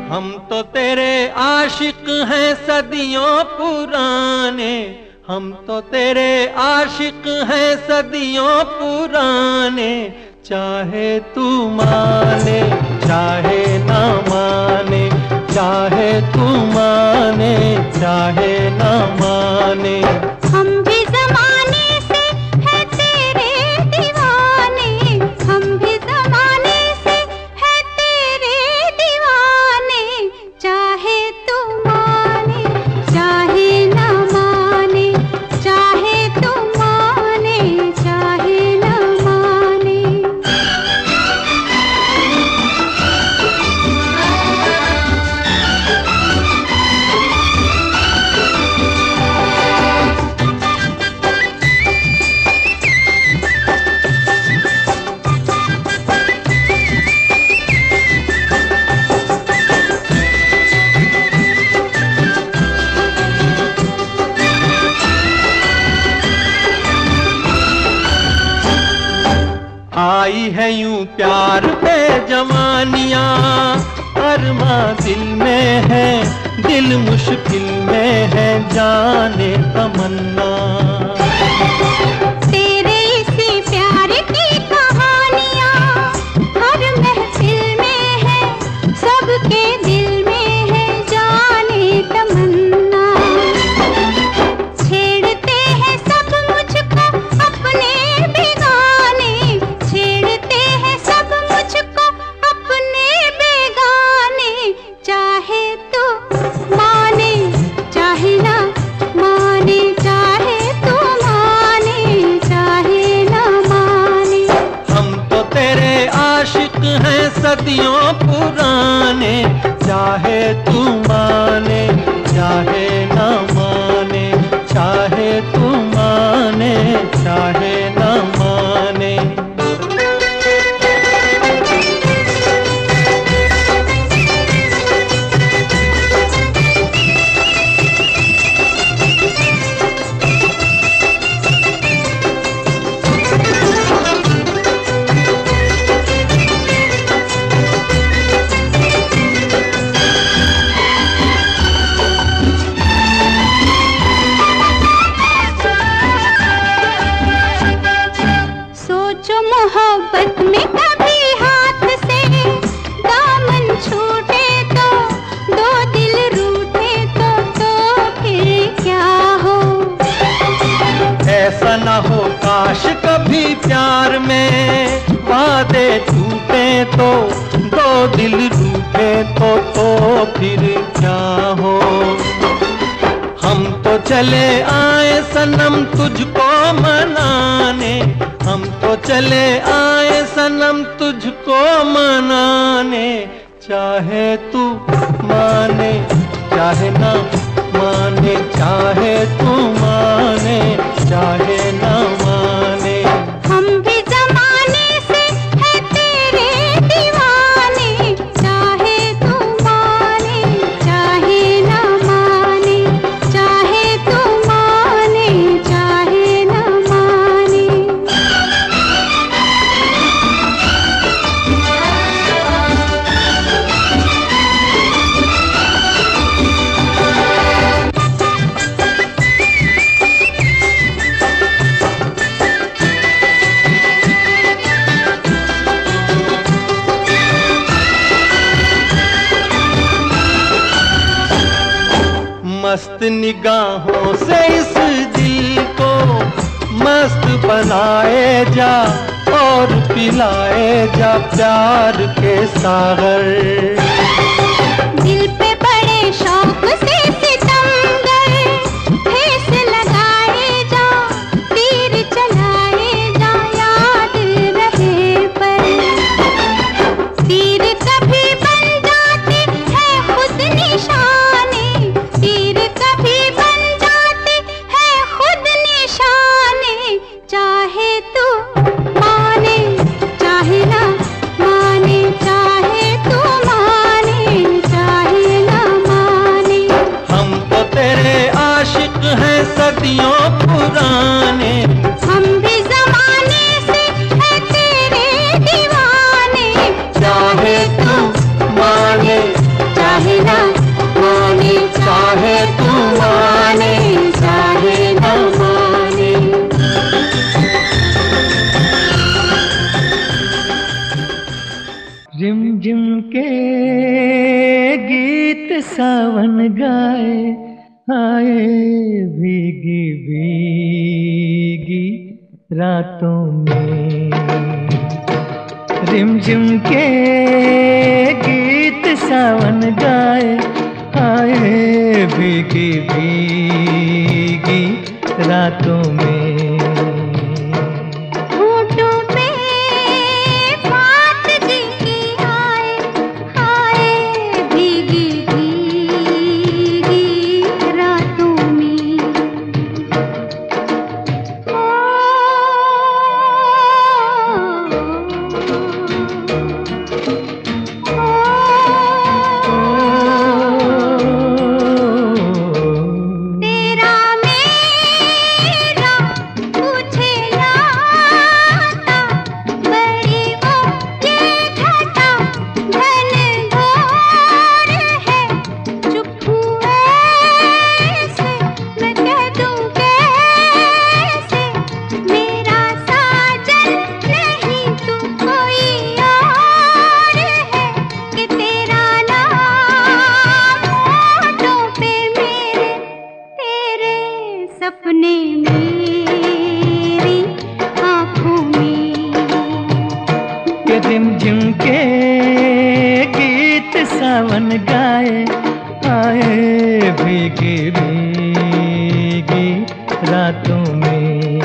हम तो तेरे आशिक हैं सदियों पुराने, हम तो तेरे आशिक हैं सदियों पुराने। चाहे तू माने चाहे ना माने, चाहे तू माने चाहे ना माने। हम भी ज़माने से है तेरे दीवाने, हम भी ज़माने से है तेरे दीवाने। चाहे तू माने चाहे ना माने, चाहे तू माने चाहे ना माने। आई है यूं प्यार पे जवानियां, अरमा दिल में है, दिल मुश्किल में है, जाने तमन्ना। तेरे इसी प्यार की कहानियां हर महफिल में है, सबके दिल में है, जाने तमन्ना। छेड़ते हैं सब मुझको अपने बेगाने, छेड़ते हैं सब मुझको अपने बेगाने। चाहे तू माने चाहे ना माने, चाहे तू माने चाहे ना माने। हम तो तेरे आशिक हैं सदियों पुराने, चाहे तू माने चाहे ना माने, चाहे तू माने चाहे ना माने। सोचो मोहब्बत में कभी हाथ से दामन छूटे तो, दो दिल रूठे तो फिर क्या हो। ऐसा ना हो काश कभी प्यार में वादे टूटे तो, दो दिल रूठे तो फिर क्या हो। हम तो चले आए सनम तुझको मनाने, हम तो चले आए सनम तुझको मनाने। चाहे तू माने चाहे ना माने, चाहे तू माने चाहे ना माने। हम भी ज़माने से है तेरे दीवाने, चाहे तू माने चाहे ना माने, चाहे तू माने चाहे ना माने। मस्त निगाहों से इस दिल को मस्त बनाए जा, और पिलाए जा प्यार के सागर। दिल पे बड़े शौक से सितमगर ठेस लगाए जा, तीर चलाए जा, याद रहे पर। तीर कभी बन जाते हैं खुद निशाने, तीर कभी बन जाते हैं खुद निशाने। चाहे तू माने चाहे ना माने, चाहे तू गीत सावन गाए, आए भीगी भीगी रातों में। रिमझिम के गीत सावन गाए, आए भीगी भीगी रातों में। रिमझिम के गीत सावन गाए, आए भीगी भीगी रातों में।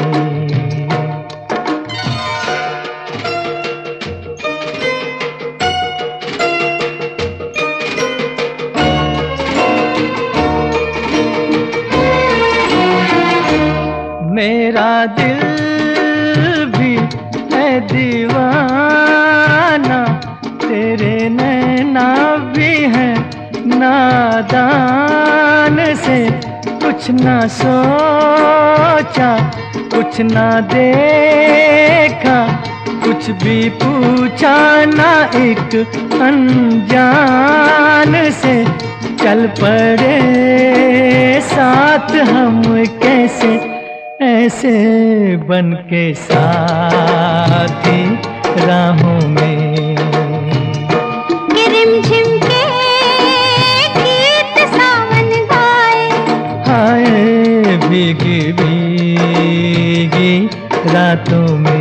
मेरा दिल भी है दीवाना, तेरे नैना भी है नादान से। कुछ ना सोचा, कुछ ना देखा, कुछ भी पूछा ना एक अनजान से। चल पड़े साथ हम कैसे, ऐसे बन के साथी राहों में। रिमझिम के गीत सावन गाए, आए भीगी भीगी रातों में।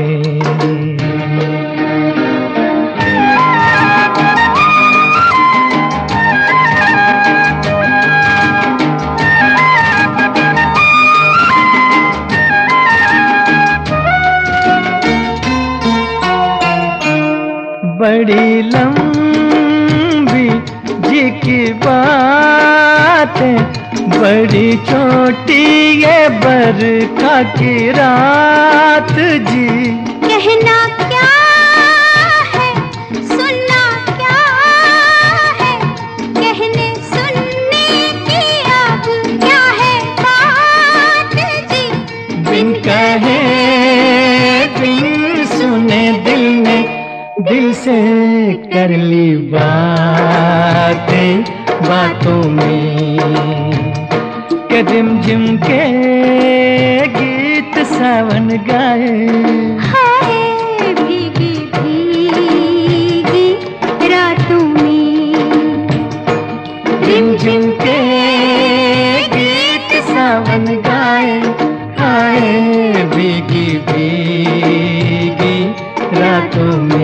बड़ी लंबी जी की बातें, बड़ी छोटी ये बरखा की रात जी। कहना क्या है, सुनना क्या है, कहने सुनने की अब क्या है बात जी। बिन कहे बिन सुने दिल ने दिल से कर ली बातें बातों में। के रिमझिम के गीत सावन गाए, हाय भीगी भीगी रातों में। रिमझिम के गीत सावन गाए, आए भीगी भीगी रातों में।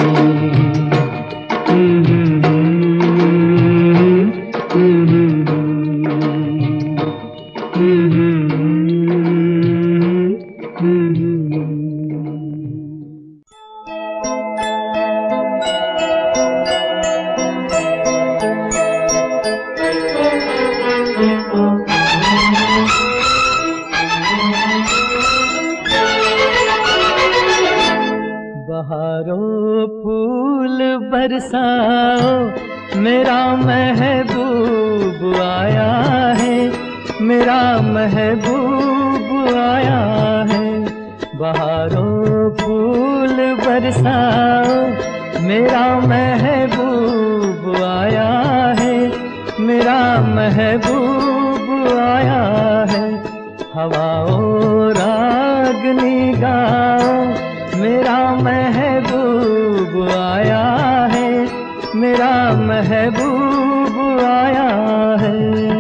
बहारों फूल बरसाओ, मेरा महबूब आया है, मेरा महबूब आया है। बहारों फूल बरसाओ, मेरा महबूब आया है, मेरा महबूब आया है। हवाओं रागनी गाओ, मेरा महबूब आया है, मेरा महबूब आया है।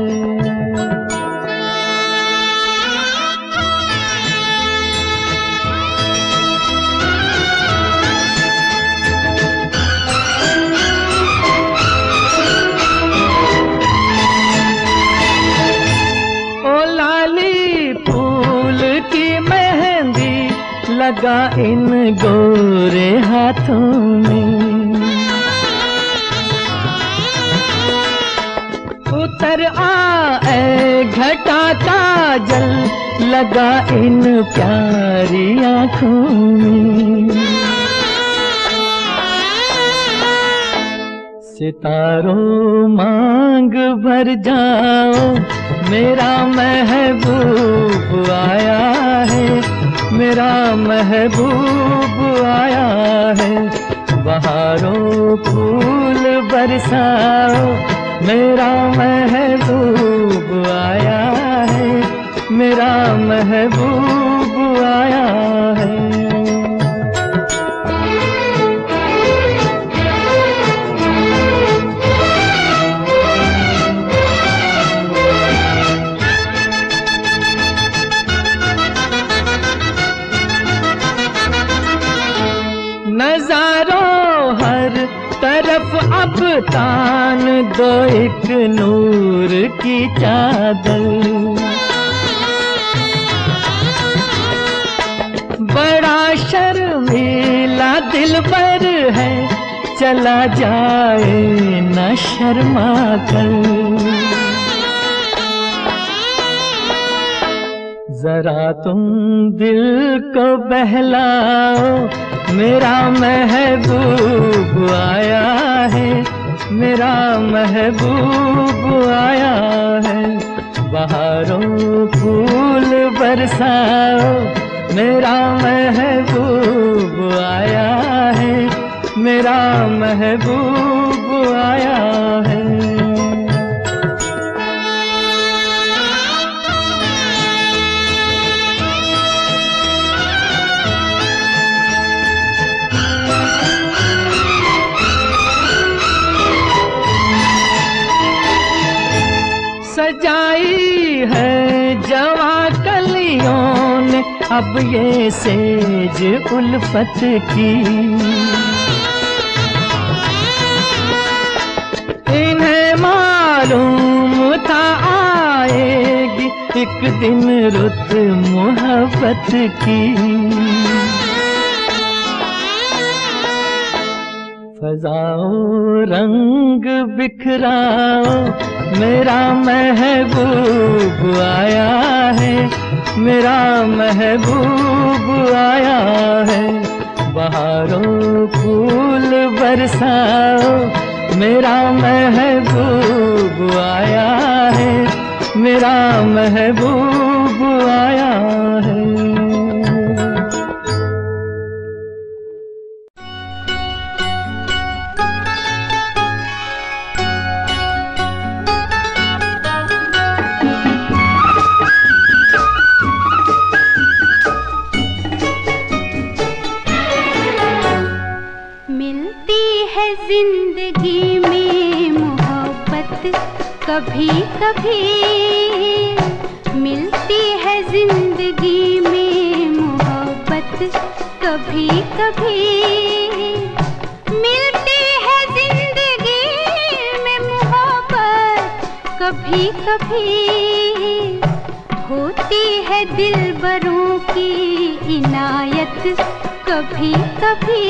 लगा इन गोरे हाथों में, उतर आए घटा काजल लगा इन प्यारी आँखों में। सितारों मांग भर जाओ मेरा महबूब आया है, मेरा महबूब आया है। बहारों फूल बरसाओ मेरा महबूब आया है, मेरा महबूब आया है। नजारों हर तरफ अब तान दो एक नूर की चादर, बड़ा शर्मीला दिलबर है चला जाए न शर्मा कर। जरा तुम दिल को बहलाओ मेरा महबूब आया है, मेरा महबूब आया है। बहारों फूल बरसाओ मेरा महबूब आया है, मेरा महबूब आया है। सजाई है जवा कलियों ने अब ये सेज उल्फत की, इन्हें मालूम था आएगी एक दिन रुत मोहब्बत की। फजाओं रंग बिखराओ मेरा महबूब आया है, मेरा महबूब आया है। बहारों फूल बरसाओ मेरा महबूब आया है, मेरा महबूब आया है। जिंदगी में मोहब्बत कभी कभी मिलती है, जिंदगी में मोहब्बत कभी कभी मिलती है, जिंदगी में मोहब्बत कभी कभी होती है दिलबरों की इनायत कभी कभी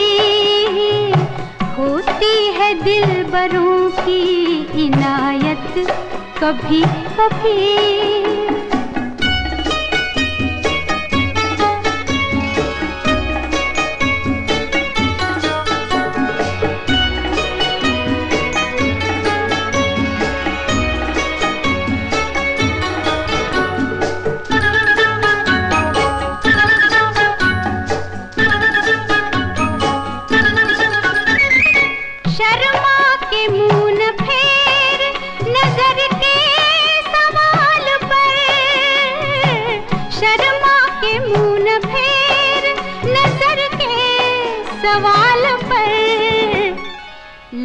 होती है दिलबरों की इनायत कभी कभी।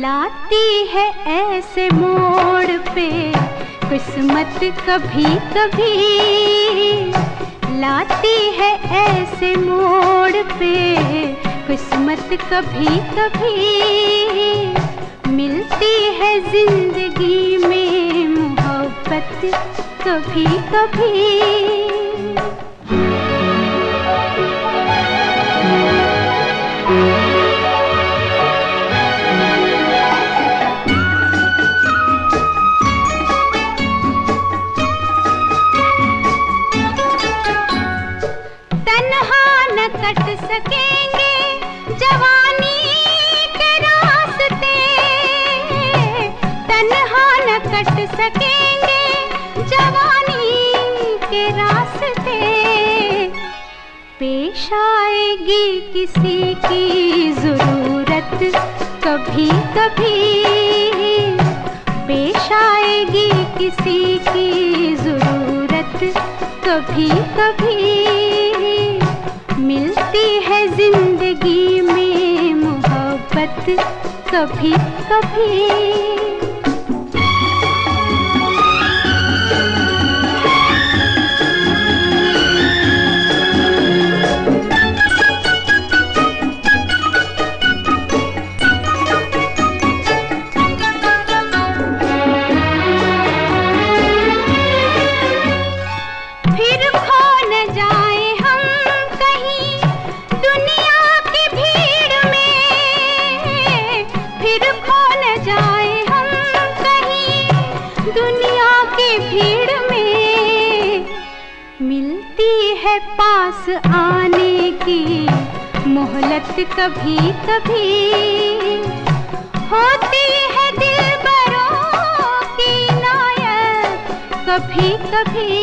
लाती है ऐसे मोड़ पे किस्मत कभी कभी, लाती है ऐसे मोड़ पे किस्मत कभी कभी, मिलती है जिंदगी में मोहब्बत कभी कभी। कट सकेंगे जवानी के रास्ते, तन्हा न कट सकेंगे जवानी के रास्ते, पेश आएगी किसी की जरूरत कभी कभी, पेश आएगी किसी की जरूरत कभी कभी, मिलती है जिंदगी में मोहब्बत कभी कभी। पास आने की मोहलत कभी कभी, होती है दिलबरों की नायत कभी कभी,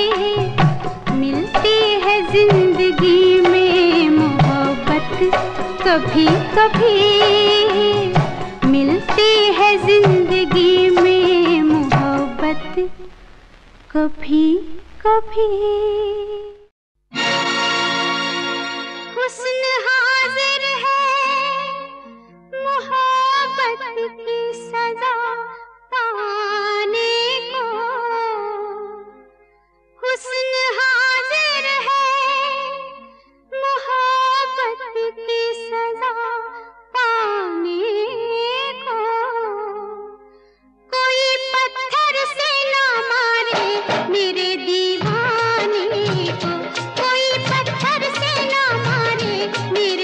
मिलती है जिंदगी में मोहब्बत कभी कभी, मिलती है जिंदगी में मोहब्बत कभी कभी। हुस्न हाजिर है मोहब्बत की सजा पाने को, हुस्न हाजिर है मोहब्बत की सजा पाने को, कोई पत्थर से ना मारे मेरे दीवाने को, कोई पत्थर से ना मारे मेरे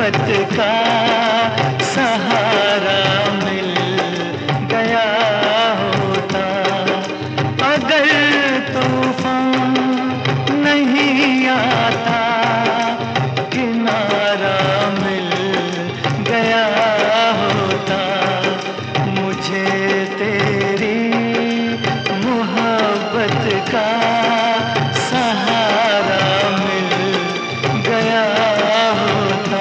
मोहब्बत का सहारा मिल गया होता, अगर तूफान नहीं आता, किनारा मिल गया होता, मुझे तेरी मोहब्बत का सहारा मिल गया होता।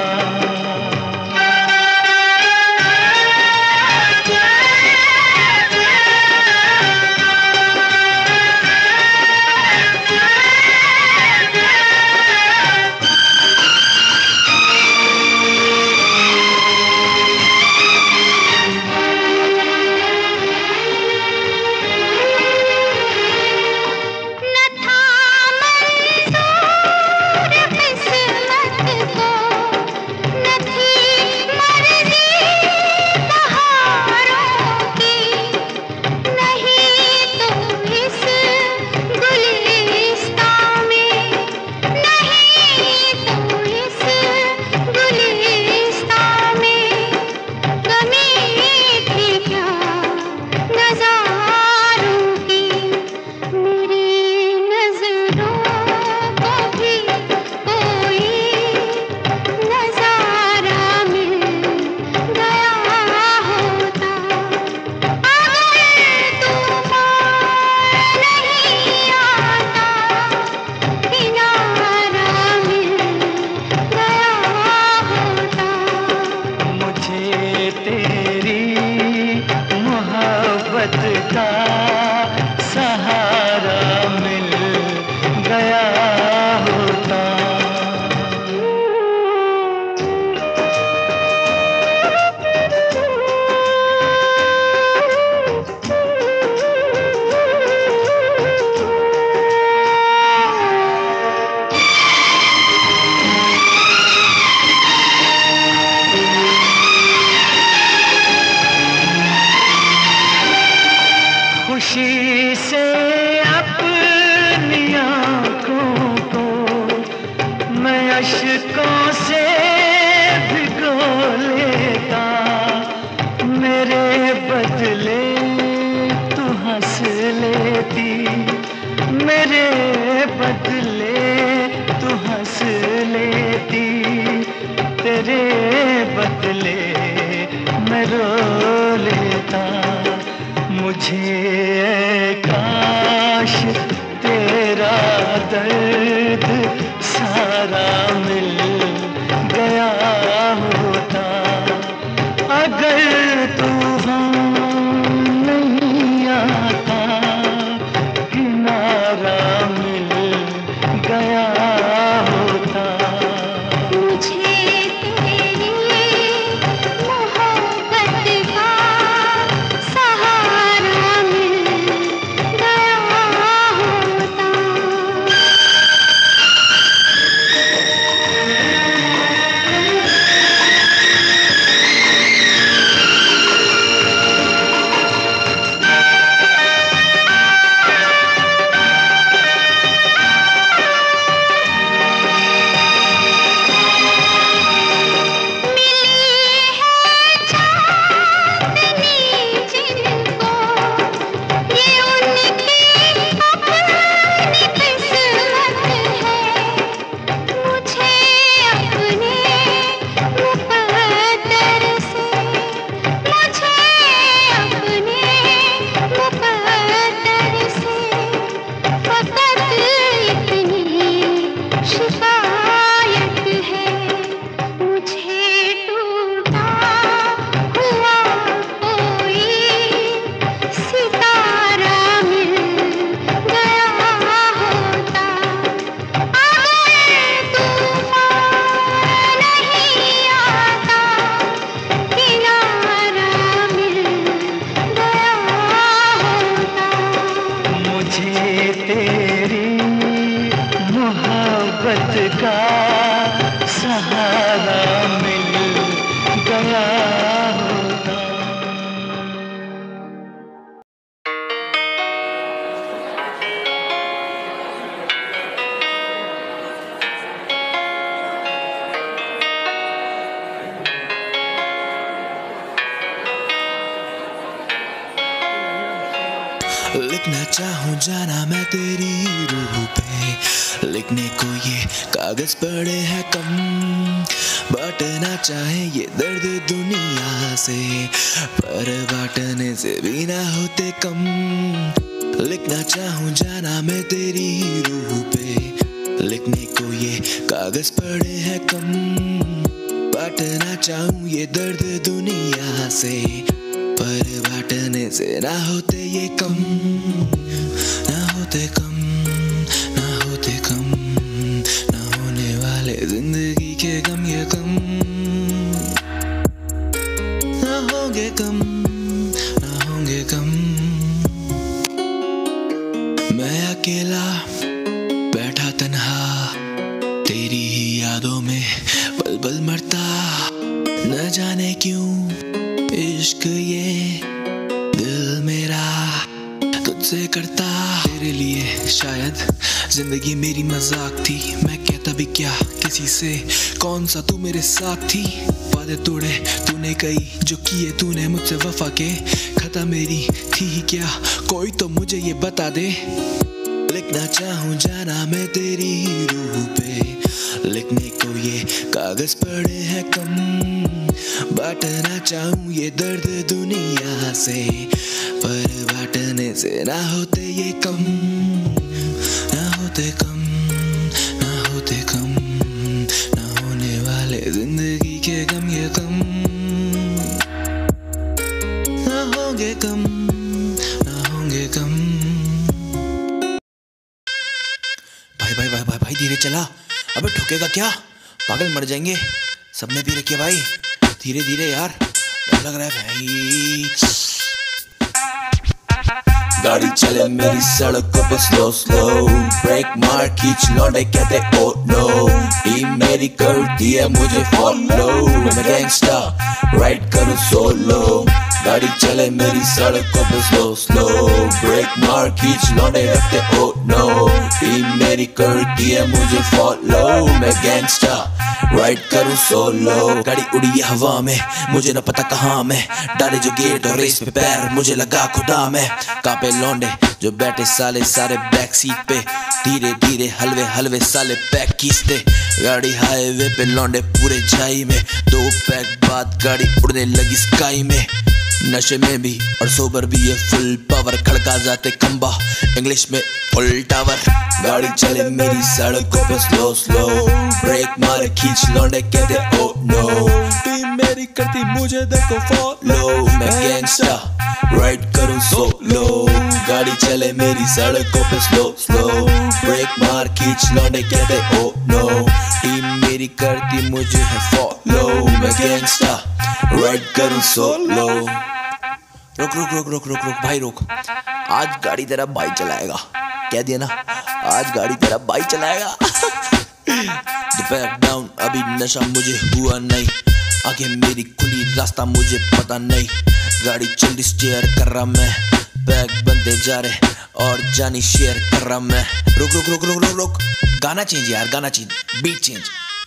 का सहारा मिल गया होता। खुशी से अपनी आँखों को मैं अश्कों से भिगो लेता, मेरे बदले तू हंस लेती, मेरे बदले तू हंस लेती, तेरे बदले मैं रो लेता। मुझे काश तेरा दर्द सारा मिल गया होता, अगर तूफान नहीं आता, किनारा मिल गया होता। का सहारा मिल गया होता। लिखना चाहूँ जाना मैं तेरी रूह पे, लिखने को ये कागज पड़े हैं कम, बांटना चाहे ये दर्द दुनिया से, पर बांटने से भी ना होते कम। लिखना चाहूँ जाना मैं तेरी रूह पे, लिखने को ये कागज पड़े हैं कम, बांटना चाहूँ ये दर्द दुनिया से, पर बांटने से ना होते ये कम, ना होते कम, ना होते कम, ना होने वाले जिंदगी के गम ये कम, ना होंगे कम, ना होंगे कम। मैं अकेला बैठा तन्हा तेरी ही यादों में पल पल मरता, न जाने क्यों इश्क ये दिल मेरा तुझसे करता। तेरे लिए शायद जिंदगी मेरी मजाक थी, मैं कहता भी क्या किसी से, कौन सा तू मेरे साथ थी। वादे तोड़े तूने कई, जो किए तूने मुझसे वफा के, खता मेरी थी ही क्या, कोई तो मुझे ये बता दे। लिखना चाहूँ जाना मैं तेरी रूह पे, लिखने को ये कागज पड़े हैं कम, बांटना चाहूँ ये दर्द दुनिया से, पर बांटने से ना होते ये कम, ना होते कम, ना होते कम, ना होने वाले जिंदगी के गम ये कम, ना होंगे कम, ना होंगे कम। भाई धीरे चला, अबे ठोकेगा क्या, पागल मर जाएंगे। सबने पी रखी है भाई, धीरे धीरे यार, डर लग रहा है भाई। गाड़ी चले मेरी सड़कों पे स्लो स्लो, ब्रेक मार खींच लौटे कहते ओ नो, टीम मेरी करती है मुझे फॉलो, मैं गैंगस्टर राइड करूँ सोलो। गाड़ी चले मेरी सड़कों पे स्लो स्लो, ब्रेक मार खींच लौटे रखते ओ नो, टीम मेरी करती है मुझे फॉलो, मैं गैंगस्टर राइड करूँ सोलो। गाड़ी उड़ी हवा में, मुझे न पता कहाँ मैं, डाले जो गेट और रेस पे पैर, मुझे लगा खुदा में। कांपे लौंडे जो बैठे साले सारे बैक सीट पे, धीरे धीरे हलवे हलवे साले पैक खींचते। गाड़ी हाईवे पे लौंडे पूरे छाई में, 2 पैक बाद गाड़ी उड़ने लगी स्काई में। नशे में भी और सोबर भी ये फुल पावर, खड़का जाते खंबा इंग्लिश में फुल टावर। गाड़ी चले मेरी सड़कों पे स्लो स्लो, ब्रेक मारे खींच लौंडे कहते ओ नो, टीम मेरी करती मुझे देखो फॉलो, मैं गैंगस्टर राइड करूँ सोलो। गाड़ी चले मेरी सड़कों पे स्लो स्लो, ब्रेक मार खींच लौंडे कहते ओ नो, टीम मेरी करती मुझे है फॉलो, मैं गैंगस्टर राइड करूँ सोलो। रुक रुक रुक रुक रुक रुक भाई रुक, आज गाड़ी तेरा भाई चलाएगा, कह दिया ना, आज गाड़ी तेरा भाई चलाएगा। दोपहर डाउन अभी नशा मुझे हुआ नहीं, आगे मेरी खुली रास्ता मुझे पता नहीं। गाड़ी चल स्टेयर कर रहा मैं, बैग बनते जा रहे और जानी शेयर कर रहा मैं। रुक रुक रुक रुक रुक रुक, गाना चेंज यार, गाना चेंज, बीट चेंज।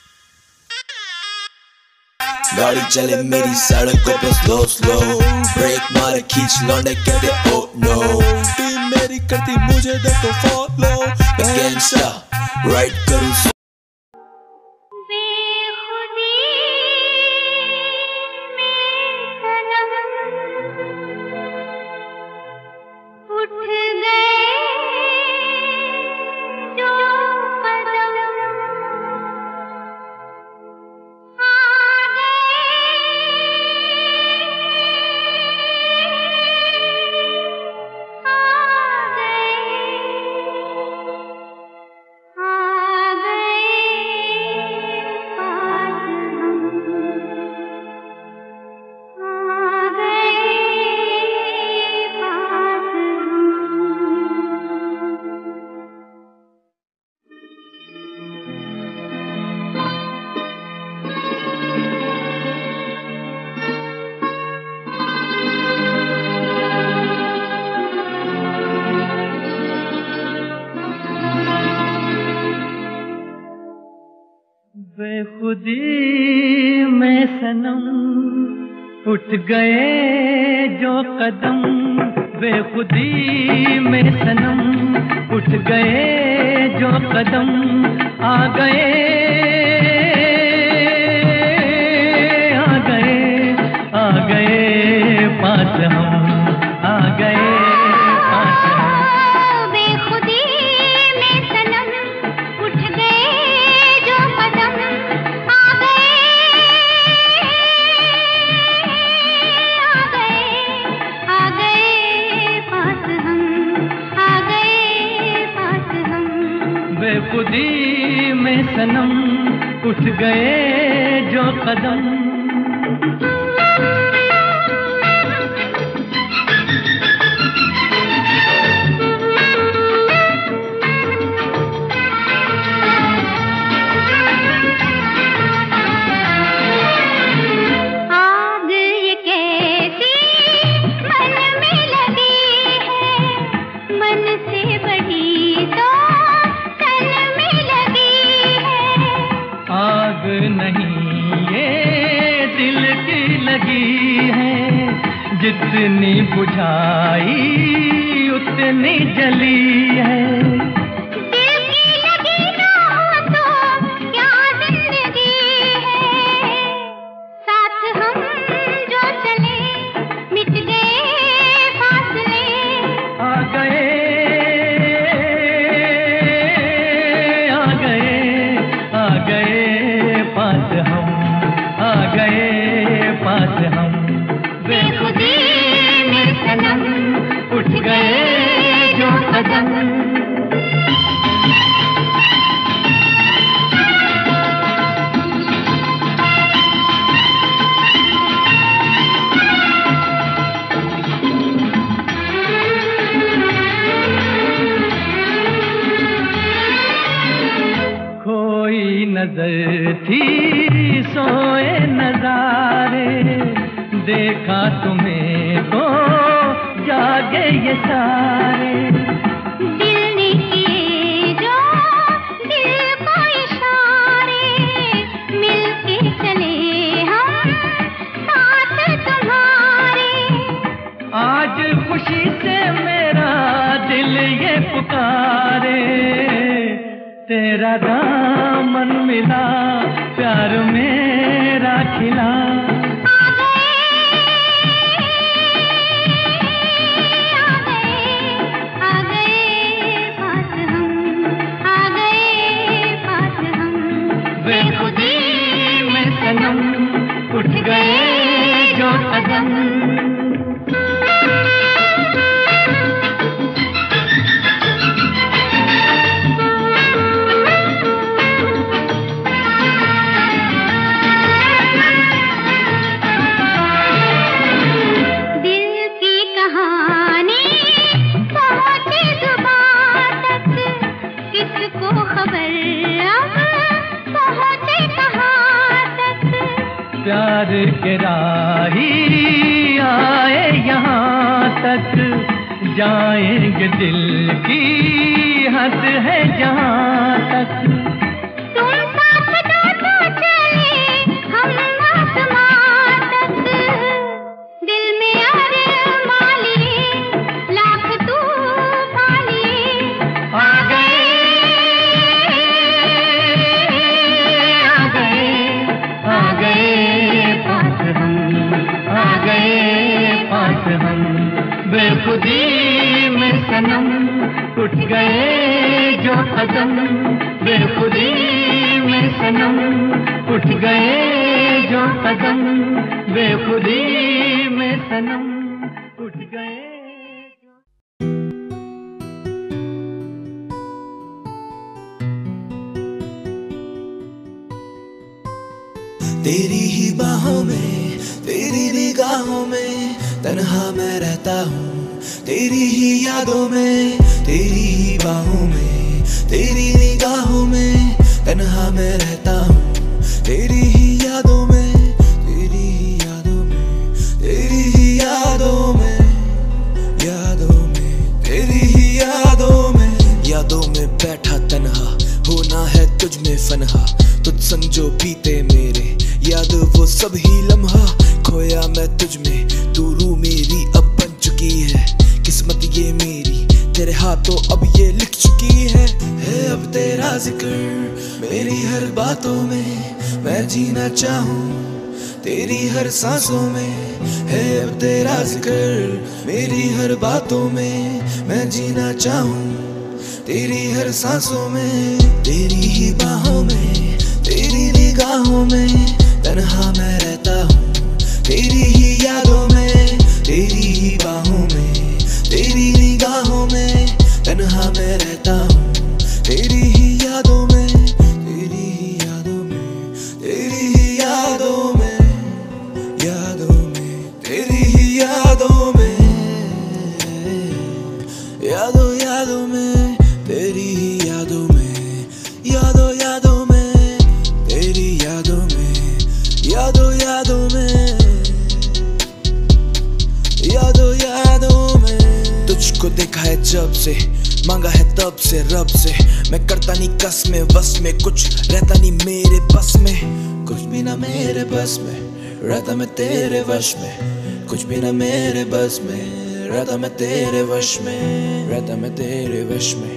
गाड़ी चले मेरी सड़कों पे स्लो स्लो, ब्रेक मारे खींच लौंडे कहते ओ नो, टीम मेरी करती मुझे देखो फॉलो, मैं गैंगस्टर राइड करूँ। बेखुदी में सनम उठ गए जो कदम, बेखुदी में सनम उठ गए जो कदम, आ गए पास हम, आ गए पास हम। बेखुदी में सनम उठ गए जो कदम, आ गए पास हम, आ गए पास हम। बेखुदी में सनम उठ गए जो कदम। जितनी बुझाई उतनी जली है। दिल की लगी ना हो तो क्या जिंदगी है। साथ हम जो चले मिट गए फासले, आ गए पास हम, आ गए पास हम। बेखुदी में सनम उठ गए जो कदम। खोई नजर थी सोए नजारे, देखा तुम्हें तो जागे ये सारे। दिल ने किए जो दिल को इशारे, मिलके चले हम साथ तुम्हारे। आज खुशी से मेरा दिल ये पुकारे, तेरा दामन मिला प्यार मेरा खिला। बेखुदी में सनम उठ गए जो कदम। प्यार के राही आए यहाँ तक, जाएंगे दिल की हद है जहाँ तक। तुम साथ दो तो चले हम आसमां तक, दिल में अरमां लिए लाख तूफान लिए। आ गए पास हम। बेखुदी में सनम उठ गए जो कदम, बेखुदी में सनम उठ गए जो कदम, बेखुदी में सनम उठ गए। तेरी ही बाहों में, तेरी निगाहों में तन्हा मैं रहता हूँ, तेरी ही यादों में, तेरी ही बाहों में, तेरी निगाहों में तन्हा मैं रहता हूँ, तेरी ही यादों में, तेरी ही यादों में, तेरी ही यादों में, यादों में, तेरी ही यादों में बैठा तन्हा, होना है तुझ में फनहा, तुझ संग जो बीते मेरे याद वो सब ही लम्हा, खोया मैं तुझ में, तू रूह मेरी अब बन चुकी है, किस हाथों अब ये लिख चुकी है अब तेरा जिक्र मेरी हर बातों में, मैं जीना चाहूँ तेरी हर सांसों में, है अब तेरा जिक्र मेरी हर बातों में, मैं जीना चाहूँ तेरी हर सांसों में। तेरी ही बाहों में, तेरी निगाहों में तन्हा मैं रहता हूँ, तेरी ही यादों में, तेरी ही बाहों में, तेरी निगाहों में तन्हा मैं रहता हूँ, तेरी ही यादों में, तेरी ही यादों में, तेरी ही यादों में, यादों में, तेरी ही यादों में, यादों यादों में, तेरी ही यादों में, यादों यादों में, तेरी यादों में, यादों यादों में, यादों यादों में। तुझको देखा है जब से, मांगा है तब से रब से, मैं करता नहीं कस में बस में, कुछ रहता नहीं मेरे बस में, कुछ भी ना मेरे बस में, रहता मैं तेरे वश में, कुछ भी ना मेरे बस में, रहता मैं तेरे वश में, रहता मैं तेरे वश में।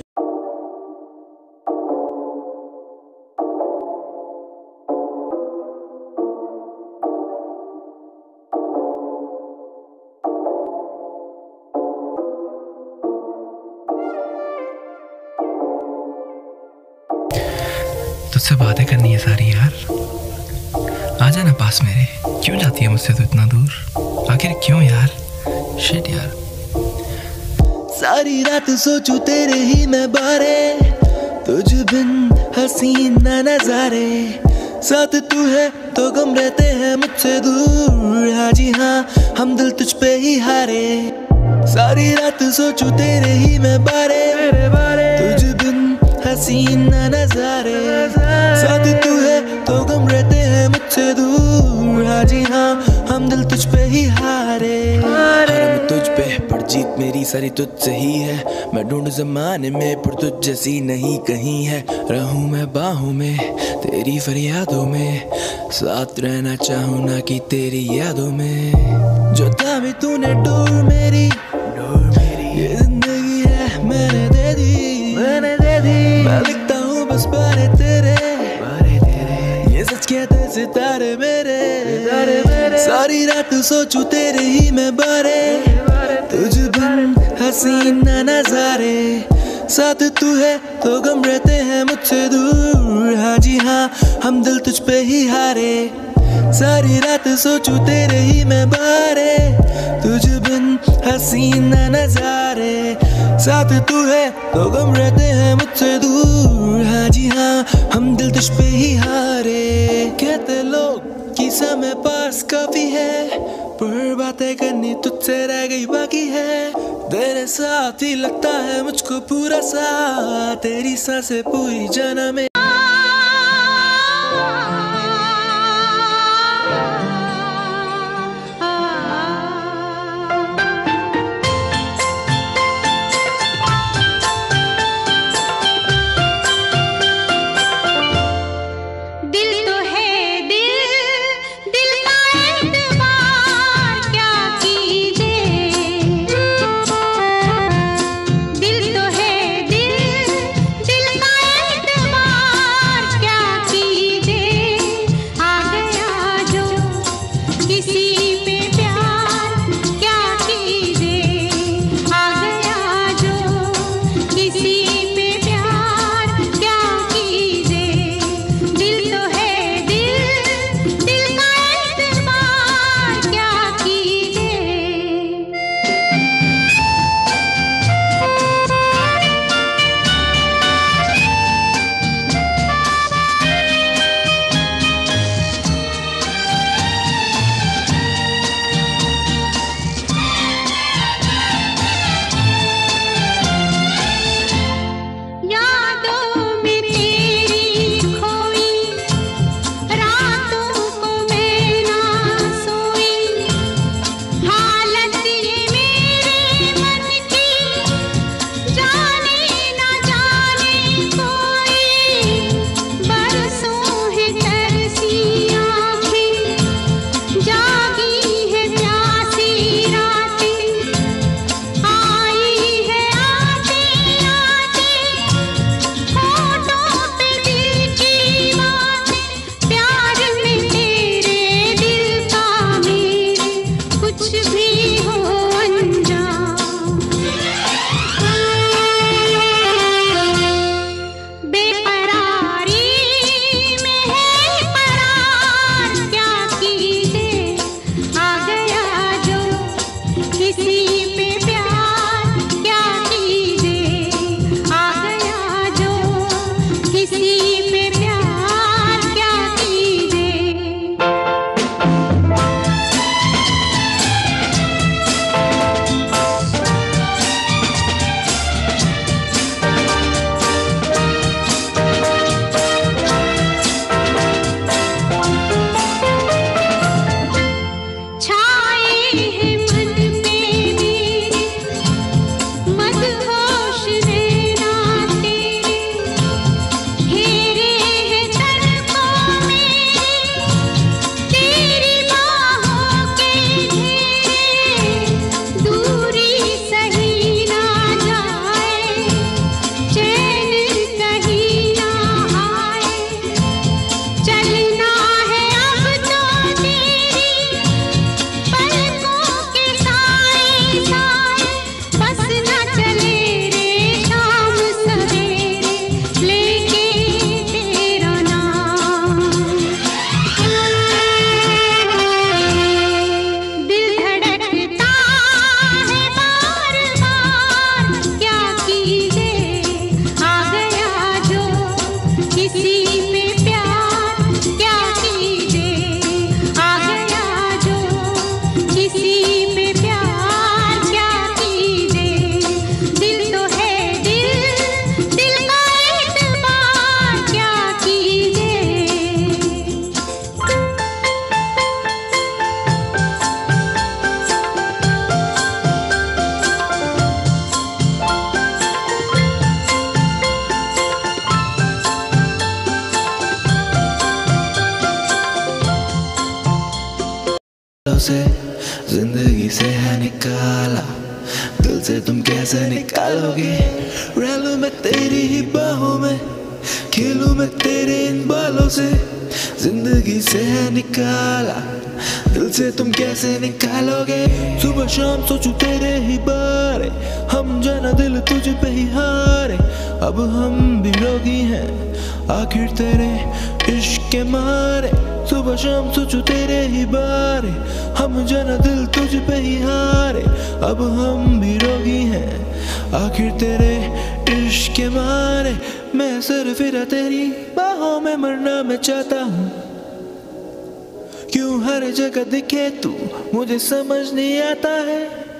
तुझसे बातें करनी है सारी यार, आ जाना पास मेरे, क्यों जाती है मुझसे तू इतना दूर, आखिर क्यों यार, शिट यार। सारी रात सोचूं तेरे ही मैं बारे, तुझ बिन हसीन ना नजारे, साथ तू है तो गम रहते हैं मुझसे दूर, हाँ जी हाँ हम दिल तुझ पे ही हारे। सारी रात सोचूं तेरे ही मैं बारे, तुझ बिन हसीन ना नजारे, साथ तू है तो गम रहते हैं मुझसे दूर, हाँ जी हाँ हम दिल तुझ पे ही हारे। मैं तुझ पे पर जीत मेरी सारी तुझसे ही है, मैं ढूंढ जमाने में पर तुझ जैसी नहीं कहीं है, रहूं मैं बाहों में तेरी फरियादों में, साथ रहना चाहूं ना कि तेरी यादों में। जो थामी तूने डोर मेरी, ये जिंदगी है मैंने दे दी, मैं लिखता हूँ बस बारे तेरे, ये सच कहते सितारे मेरे, सारी रात सोचूं तेरे ही मैं बारे, तुझ बिन हसीन ना नजारे, साथ तू है तो गम रहते हैं मुझसे दूर, हाँ जी हाँ हम दिल तुझ पे ही हारे। सारी रात सोचूं तेरे ही मैं बारे, तुझ बिन हसीन ना नजारे, साथ तू है तो गम रहते हैं मुझसे दूर, हाँ जी हाँ हम दिल तुझ पे ही हारे। कहते लोग कि समय पास काफी है, पर बातें करनी तुझसे रह गई बाकी है, तेरे साथ ही लगता है मुझको पूरा सा, तेरी सांसें पूरी जाना में। दिल तो है दिल, दिल का एतबार से जिंदगी से है निकाला, दिल से तुम कैसे निकालोगे। रह लूं मैं तेरी ही बाहों में, खेलूं मैं तेरे इन बालों से। जिंदगी से है निकाला, दिल से तुम कैसे निकालोगे। सुबह शाम सोचूं तेरे ही बारे, हम जाना दिल तुझ पे ही हारे। अब हम भी रोगी हैं आखिर तेरे इश्क के मारे। सुबह शाम सोचूं तेरे ही बारे, हम जाना दिल तुझ पे ही हारे। अब हम भी रोगी हैं आखिर तेरे इश्क के मारे। मैं सर फिरा तेरी बाहों में मरना मैं चाहता हूँ। क्यों हर जगह दिखे तू मुझे समझ नहीं आता है।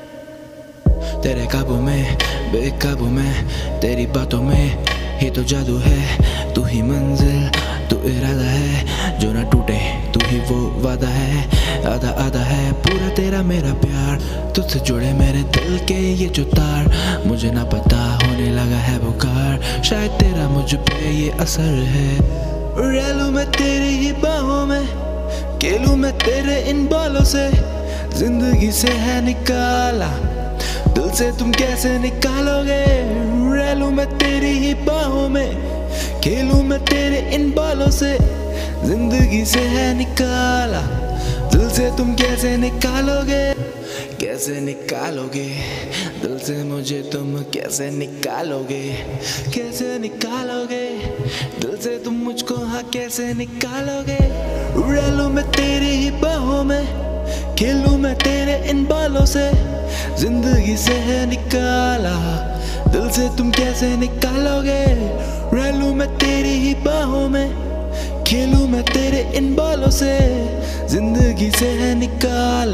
तेरे काबू में बेकाबू में, तेरी बातों में ही तो जादू है। तू ही मंजिल तू इरादा है, जो ना टूटे तू ही वो वादा है। आधा आधा है पूरा तेरा मेरा प्यार, तुझसे जुड़े मेरे दिल के ये जो तार। मुझे ना पता होने लगा है बुखार, शायद तेरा मुझ पे ये असर है। रह लूं मैं तेरी ही बाहों में, खेलूं मैं तेरे इन बालों से। जिंदगी से है निकाला, दिल से तुम कैसे निकालोगे। रह लूं मैं तेरी ही बाहों में, खेलूं मैं तेरे इन बालों से। जिंदगी से है निकाला, दिल से तुम कैसे निकालोगे। कैसे निकालोगे दिल से मुझे तुम कैसे निकालोगे। कैसे निकालोगे दिल से तुम मुझको, हाँ कैसे निकालोगे। रह लूं मैं तेरी ही बाहों में, खेलूं मैं तेरे इन बालों से। जिंदगी से है निकाला, दिल से तुम कैसे निकालोगे। रह लूं मैं तेरी ही बाहों में, खेलूं मैं तेरे इन बालों से। जिंदगी से है निकाला।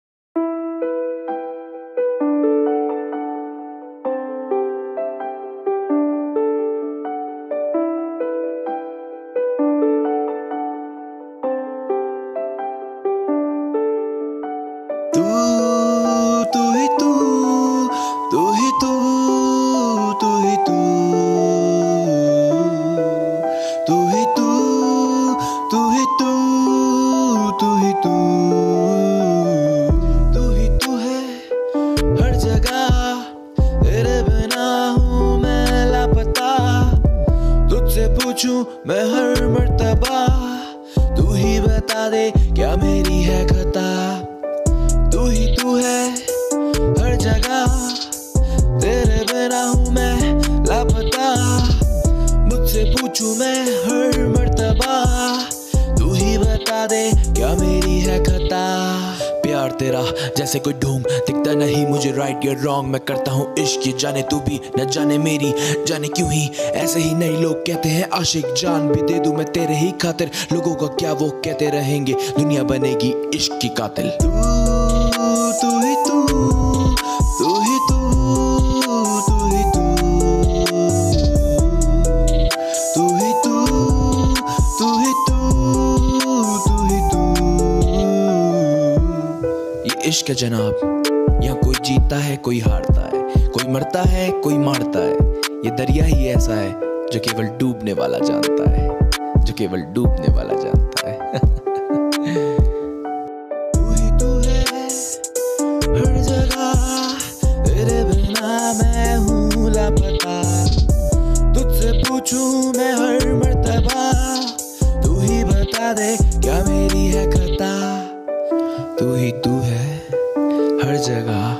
मैं हर मर्तबा तू ही बता दे क्या मेरी है खता। तू ही तू है हर जगह, तेरे बिना हूँ मैं लापता। मुझसे पूछूं मैं हर मर्तबा, तू ही बता दे क्या मेरी है खता। प्यार तेरा जैसे कोई ढोंग, दिखता नहीं मुझे राइट या रॉन्ग। मैं करता हूँ इश्क, ये जाने तू भी न जाने मेरी जाने क्यों ही ऐसे ही नहीं लोग कहते हैं आशिक। जान भी दे दूं मैं तेरे ही खातिर, लोगों का क्या वो कहते रहेंगे, दुनिया बनेगी इश्क की कातिल। तू ही तू, तू ही तू, तू ही तू, तू ही तू, तू ही तू, तू ही तू। ये इश्क है जनाब, यहाँ कोई जीतता है कोई हारता है, कोई मरता है कोई मारता है। ये दरिया ही ऐसा है जो केवल डूबने वाला जानता है, जो केवल डूबने वाला जानता है। तू ही तू है हर जगह, तेरे बिना मैं हूँ लापता। तुझसे पूछूं मैं हर मर्तबा, तू ही बता दे क्या मेरी है खता। तू ही तू है हर जगह।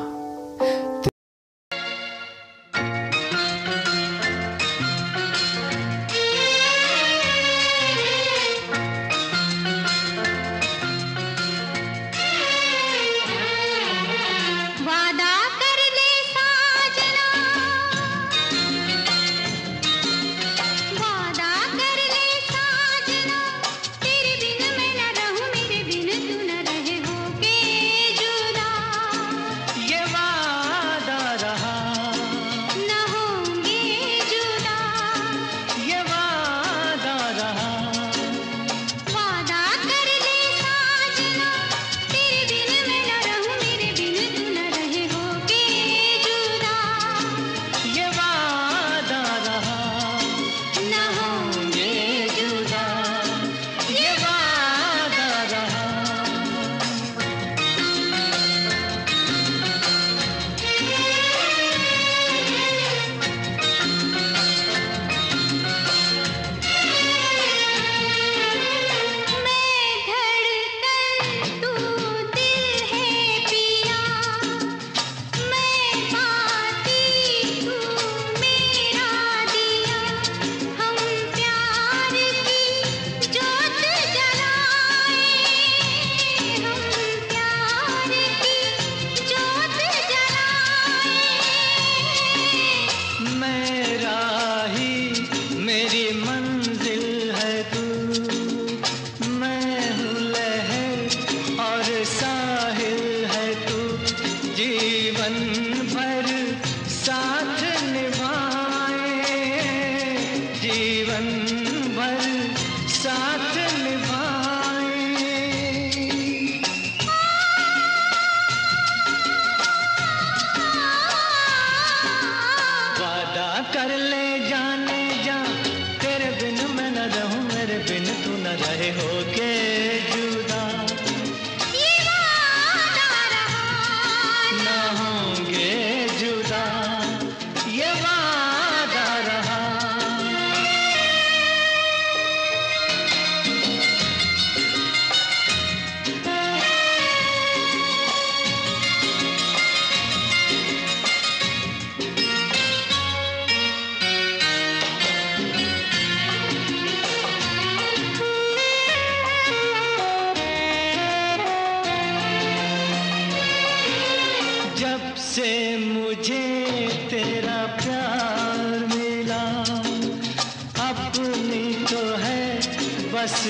बस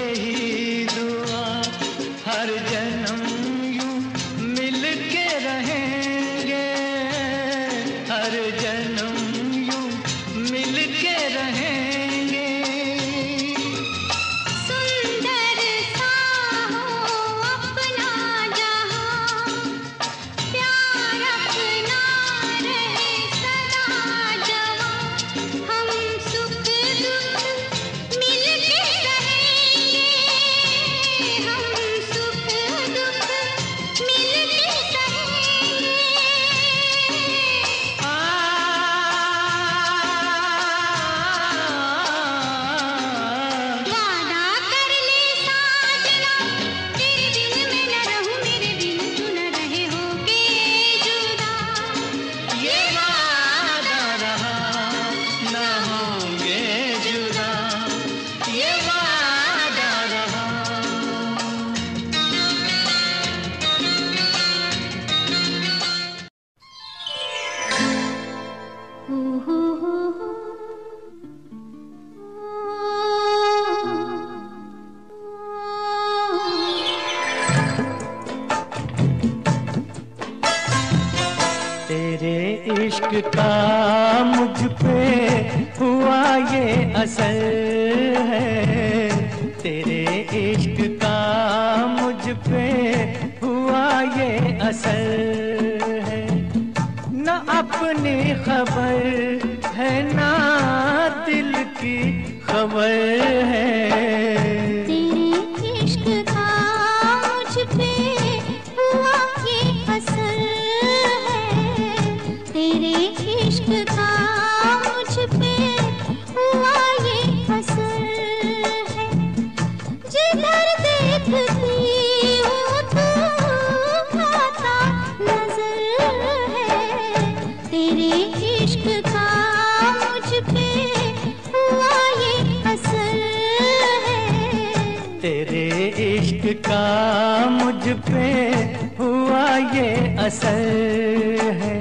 यही दुआ हर जन्म यूं मिल के रहेंगे, हर जन्म यूं मिल के रहेंगे। सुंदर सा हो अपना जहां, प्यार अपना रहे सदा जवां, हम सुख दुख मिल के रहेंगे, हम सुख इश्क का मुझ पे हुआ ये असर है, तेरे इश्क का मुझ पे हुआ ये असर है। न अपनी खबर है ना दिल की खबर है, तेरे इश्क का मुझ पे हुआ ये असर है, तेरे इश्क का मुझ पे हुआ ये असर है। जिधर देखती हूँ तू आता नजर है, तेरे इश्क का मुझ पे हुआ ये असर है, तेरे इश्क का मुझ पे हुआ ये असर है।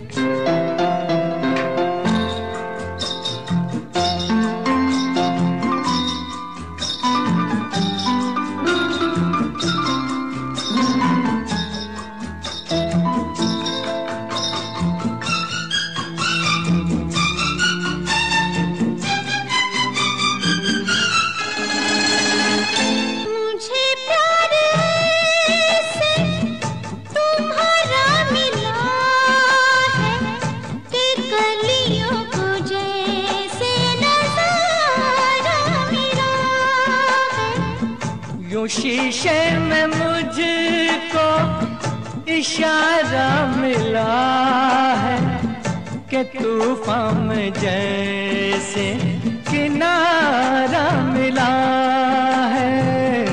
मुझे प्यार से तुम्हारा मिला है कि कलियों को जैसे नजारा मिला है। यूं शीशे में मुझको इशारा मिला है कि तूफान में जैसे किनारा मिला है।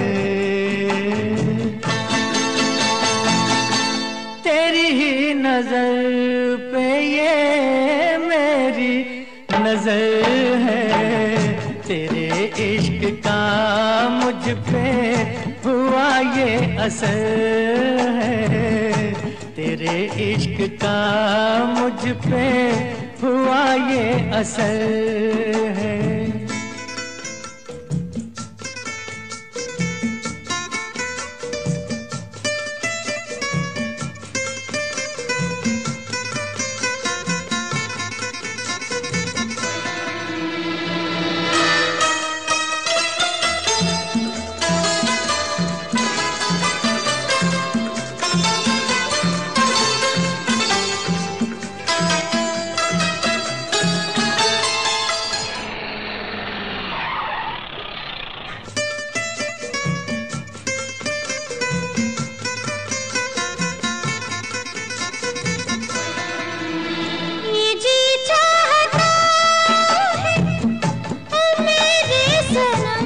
तेरी ही नजर पे ये मेरी नजर है, तेरे इश्क का मुझ पे हुआ ये असर है, तेरे इश्क का मुझ पे हुआ ये असर है। ये जी चाहता है ओ मेरे सनम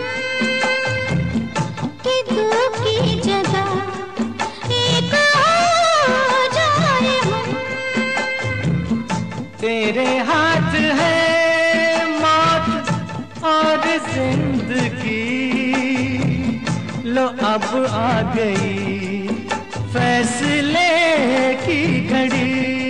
कि दो की जगह एक हो जाए हम। तेरे हाथ है मौत और जिंदगी, लो अब आ गई फैसले की घड़ी।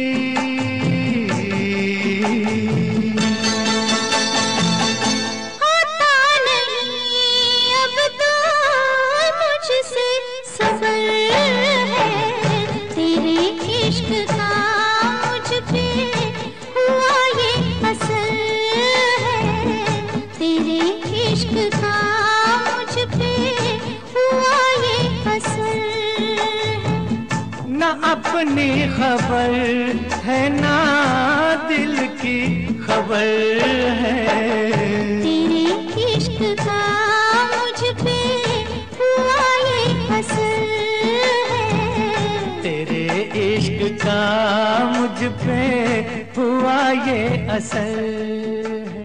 होता नहीं अब तो मुझसे सबर है, तेरे इश्क का मुझ पे हुआ ये असर है, तेरे इश्क का मुझ पे हुआ ये असर है। न अपनी खबर है ना दिल की खबर है, तेरे इश्क का मुझ पे हुआ ये असर है, तेरे इश्क का मुझ पे हुआ ये असर है।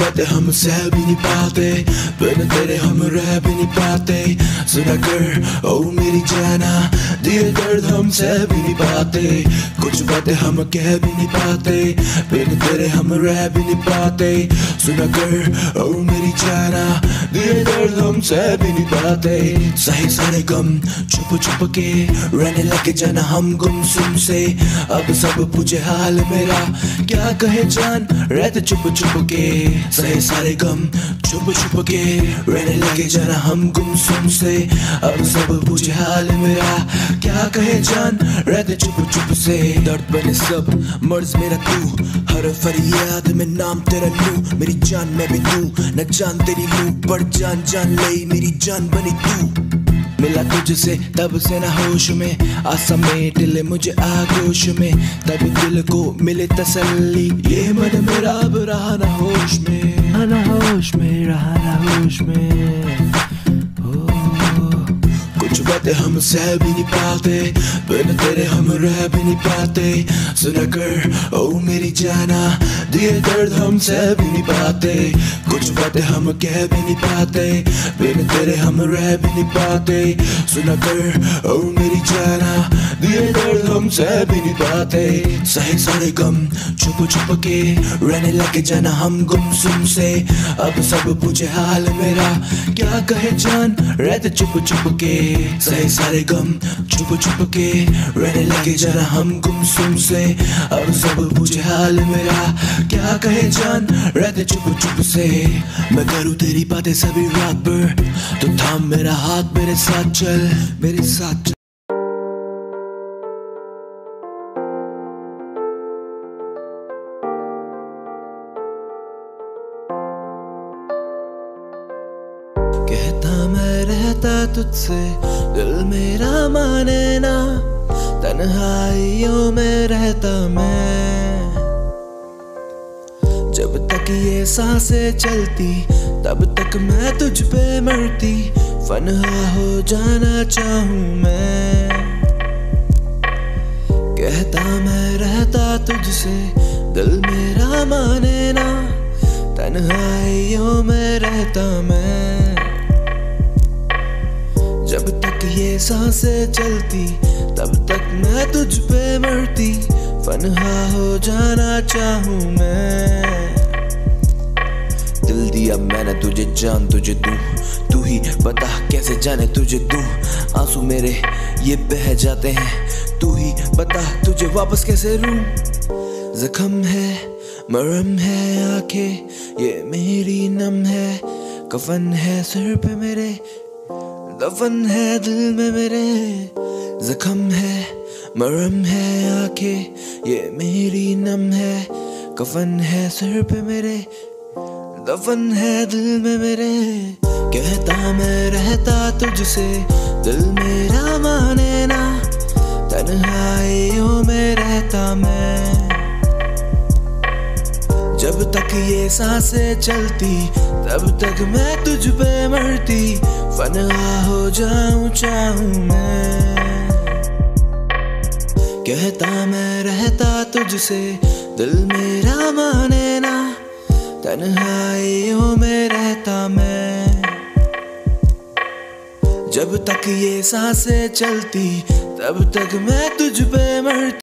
बातें हम सह भी नहीं पाते, बिन तेरे हम रह भी नहीं पाते। सुना कर ओ मेरी जाना, दिए दर्द हम सह भी नहीं पाते। कुछ बातें हम कह भी नहीं पाते, बिन तेरे हम रह भी नहीं पाते। सुना कर ओ मेरी जाना, दिए दर्द हम सह भी नहीं पाते। सही सारे गम छुप छुप के रहने लगे जाना हम गुमसुम से। अब सब पूछे हाल मेरा, क्या कहे जान रहते चुप चुप के। सही सारे गम छुप छुप के रहने लगे जाना हम गुमसुम से। अब सब पूछे हाल मेरा, क्या कहे जान रहते चुप चुप से। दर्द बने सब मर्ज मेरा तू, हर फरियाद में नाम तेरा लूं। मेरी जान मैं भी तू, न जान तेरी लूं, पर जान जान ले मेरी जान बनी तू। मिला तुझसे तब से ना होश में, आ समेट ले मुझे आगोश में। तब दिल को मिले तसल्ली, ये मन मेरा अब रहा ना होश में, ना होश में, रहा ना होश में। कुछ बातें हम सह भी नहीं पाते, बिन तेरे हम रह भी नहीं पाते। सुना कर ओ मेरी जाना, दिए दर्द हम सह भी नहीं पाते। कुछ बातें हम कह भी नहीं पाते, बिन तेरे हम रह भी नहीं पाते। सुना कर ओ मेरी जाना, दिए दर्द हम सह भी नहीं पाते। सही सारे गम छुप छुप के रहने लगे जाना हम गुमसुम से। अब सब पूछे हाल मेरा, क्या कहे जान रहते चुप चुप के। सही सारे गम छुप छुप के रहने लगे जरा हम गुमसुम से। अब सब पूछे हाल मेरा, क्या कहे जान रहते चुप चुप से। मैं करूँ तेरी बातें सभी रात भर, तो थाम मेरा हाथ मेरे साथ चल, मेरे साथ चल। कहता मैं रहता तुझसे, दिल मेरा माने ना, तन्हाइयों में रहता मैं। जब तक ये सांसें चलती, तब तक मैं तुझ पे मरती, फना हो जाना चाहूं मैं। कहता मैं रहता तुझसे, दिल मेरा माने ना, तन्हाइयों में रहता मैं। जब तक ये सांसें चलती, तब तक मैं तुझ पे मरती, फना हो जाना चाहूं मैं। दिल दिया मैंने तुझे, जान तुझे दूं, तू ही बता कैसे जाने तुझे दूं। आंसू मेरे ये बह जाते हैं, तू ही बता तुझे वापस कैसे लूं। जख्म है मरहम है आंखें, ये मेरी नम है, कफन है सिर पे मेरे, दफन है दिल में मेरे। जख्म है मरहम है आंखें, ये मेरी नम है, कफन है सिर पे मेरे, दफन है दिल में मेरे। कहता मैं रहता तुझसे, दिल मेरा माने ना, तन्हाइयों में रहता मैं। जब तक ये सांसें चलती, तब तक मैं तुझ पे मरती, फना हो जाऊं चाहूं मैं। कहता मैं रहता तुझसे, दिल मेरा माने ना, तन्हाइयों में रहता मैं। जब तक ये सांसें चलती, तब तक मैं तुझ पे मरती।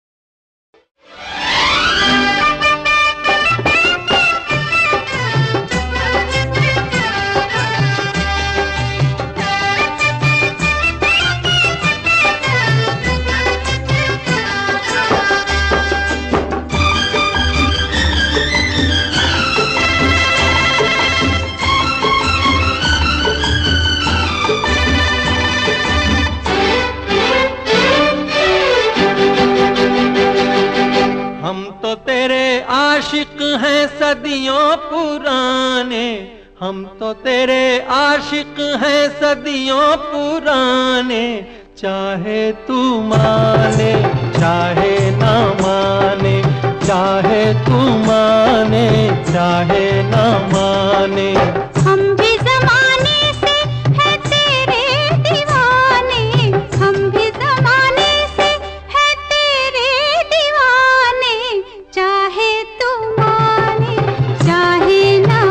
आशिक हैं सदियों पुराने, हम तो तेरे आशिक हैं सदियों पुराने। चाहे तू माने चाहे ना माने, चाहे तू माने चाहे ना माने, हम भी ज़माने से है तेरे दीवाने, हम भी ज़माने से है तेरे दीवाने। चाहे तू माने चाहे ना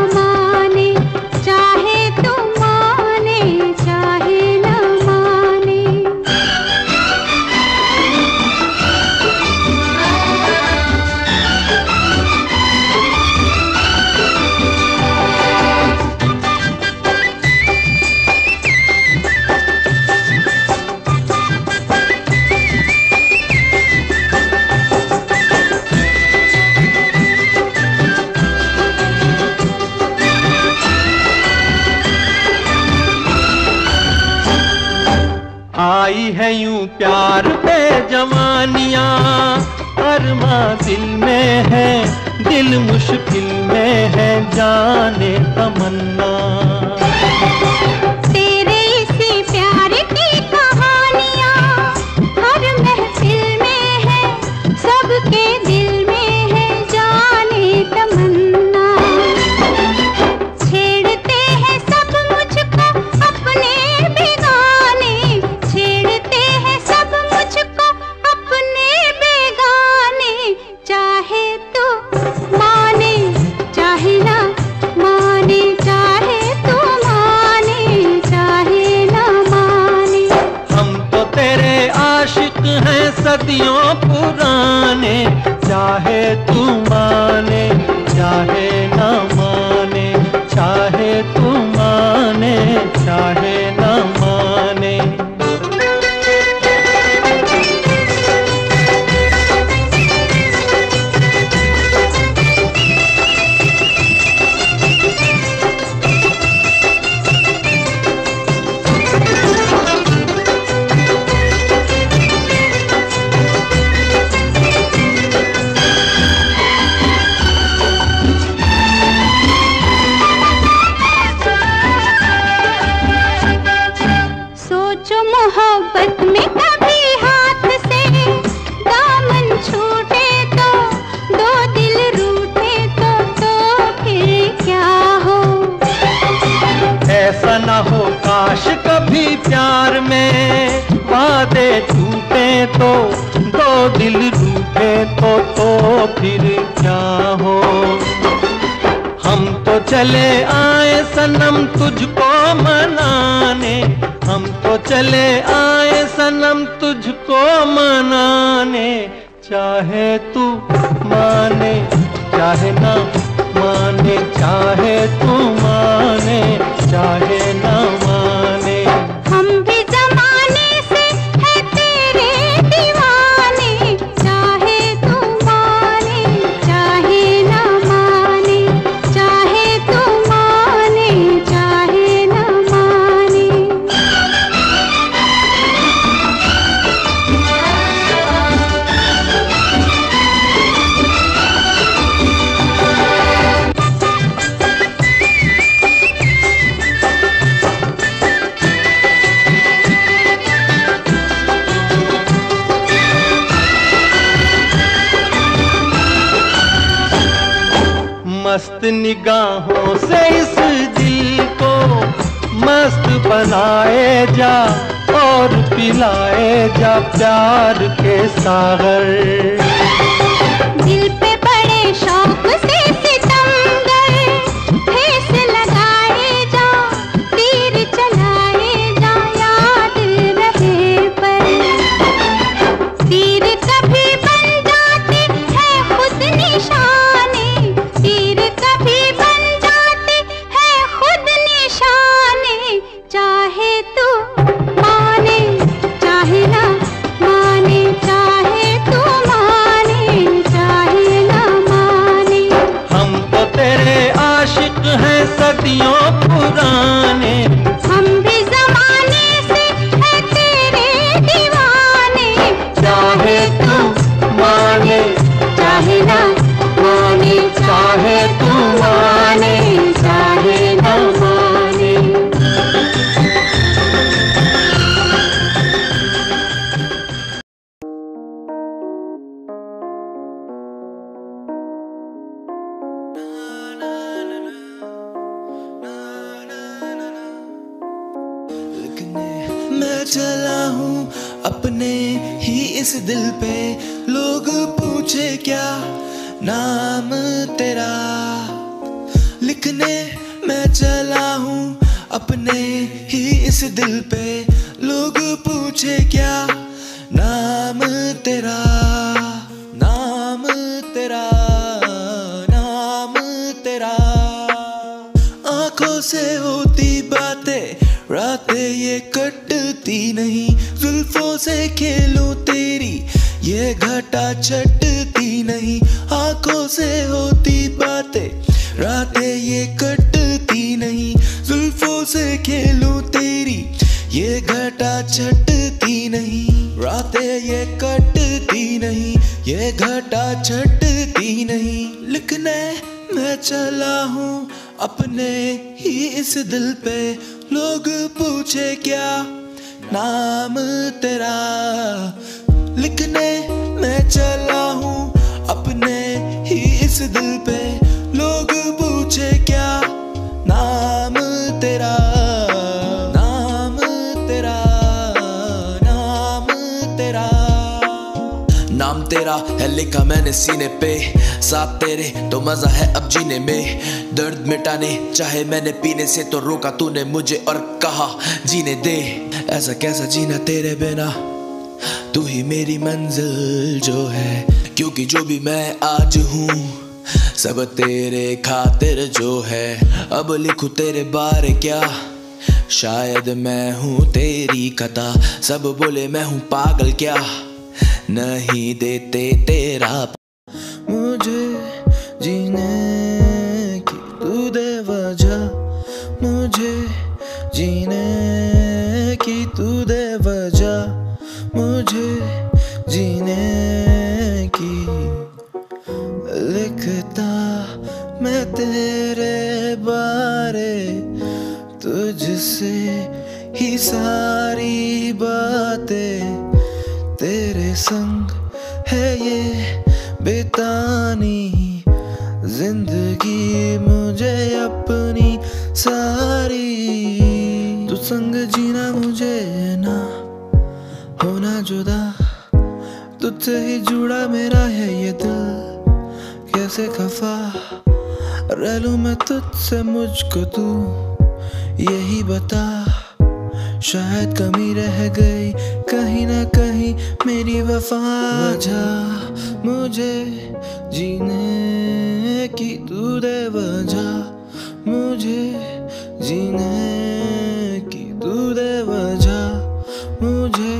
आई है यूं प्यार पे जवानियां, अरमा दिल में है, दिल मुश्किल में है, जाने तमन्ना। तेरे इसी प्यार की कहानियां हर महफिल में है, सबके दिल में है, जाने तमन्ना। छेड़ते हैं सब मुझको अपने बेगाने, छेड़ते हैं सब मुझको अपने बेगाने। चाहे तो माने चाहे ना माने, चाहे तो माने चाहे ना माने। हम तो तेरे आशिक हैं सदियों पुराने, चाहे तू माने चाहे ना माने, चाहे तू माने चाहे ना माने। सोचो मोहब्बत में कभी हाथ से दामन छूटे तो, दो दिल रूठे तो फिर क्या हो। ऐसा ना हो काश कभी प्यार में वादे टूटे तो, दो दिल रूठे तो फिर क्या हो। हम तो चले आए सनम तुझको मनाने, हम तो चले आए सनम तुझको मनाने। चाहे तू माने चाहे ना माने, चाहे तू माने चाहे ना माने। हम भी जमाने से है तेरे दीवाने, चाहे तू माने चाहे ना माने, चाहे तू माने चाहे ना माने। मस्त निगाहों से इस दिल को मस्त बनाए जा, और पिलाए जा प्यार के सागर। दिल पे बड़े शौक से सितमगर ठेस लगाए जा, तीर चलाए जा, याद रहे पर। तीर कभी बन जाते हैं खुद निशाने, तीर कभी बन जाते हैं खुद निशाने। चाहे तू माने चाहे ना माने, चाहे तू माने चाहे ना माने। हम तो तेरे आशिक हैं सदियों पुराने, हम भी जमाने से है तेरे दीवाने। चाहे तू माने चाहे ना माने, चाहे तू माने चाहे ना माने। मैं चला हूँ अपने ही इस दिल पे, लोग पूछे क्या नाम तेरा। लिखने मैं चला हूँ अपने ही इस दिल पे, लोग पूछे क्या नाम तेरा। नाम तेरा, नाम तेरा। आंखों से होती बातें रातें ये कटती नहीं, जुल्फों से खेलूं तेरी ये घटा छटती नहीं। आंखों से होती बातें रातें ये कटती नहीं, जुल्फों से खेलूं तेरी ये घटा छटती नहीं, रातें ये कटती नहीं, ये घटा छटती नहीं। लिखने मैं चला हूँ अपने ही इस दिल पे, लोग पूछे क्या नाम तेरा। लिखने मैं चला हूँ अपने ही इस दिल पे, लोग पूछे क्या नाम तेरा, नाम तेरा, नाम तेरा। नाम तेरा है लिखा मैंने सीने पे, साथ तेरे तो मजा है अब जीने में। दर्द मिटाने चाहे मैंने पीने से तो रोका तूने मुझे और कहा जीने दे। ऐसा कैसा जीना तेरे बिना, तू ही मेरी मंजिल जो है। क्योंकि जो भी मैं आज हूँ सब तेरे खातिर जो है। अब लिखूं तेरे बारे क्या, शायद मैं हूँ तेरी खता। सब बोले मैं हूँ पागल क्या, नहीं देते तेरा। मुझे जीने की तू दे वजह, मुझे जीने की तू दे वजह, मुझे जीने की। लिखता मैं तेरे बारे, तुझसे ही सारी बातें। तेरे संग है ये बितानी जिंदगी मुझे अपनी सारी। तू संग जीना मुझे ना होना जुदा, तुझसे ही जुड़ा मेरा है ये दिल। कैसे खफा रह लूं मैं तुझसे, मुझको तू यही बता। शायद कमी रह गई कहीं ना कहीं मेरी वफा। वजह मुझे जीने की तू दे वजह, मुझे जीने की तू दे वजह, मुझे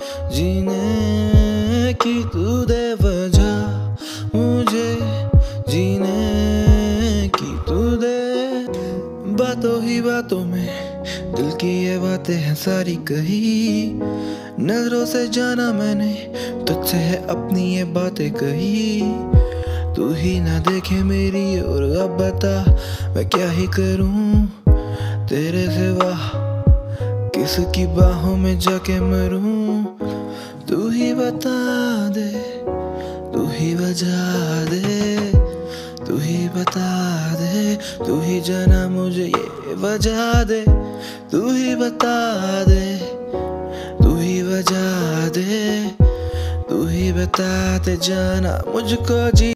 जीने की तू दे वजह, मुझे जीने की तू दे। बातों ही बातों में दिल की ये बातें हैं सारी कही। नजरों से जाना मैंने तुझसे है अपनी ये बातें कही। तू ही ना देखे मेरी और अब बता मैं क्या ही करूं तेरे सिवा, किसकी बाहों में जाके मरूं। तू ही बता दे, तू ही बजा दे, तू ही बता दे, तू ही जाना मुझे ये बजा दे। तू ही बता दे, तू ही बजा दे, तू ही बता दे जाना मुझको जी।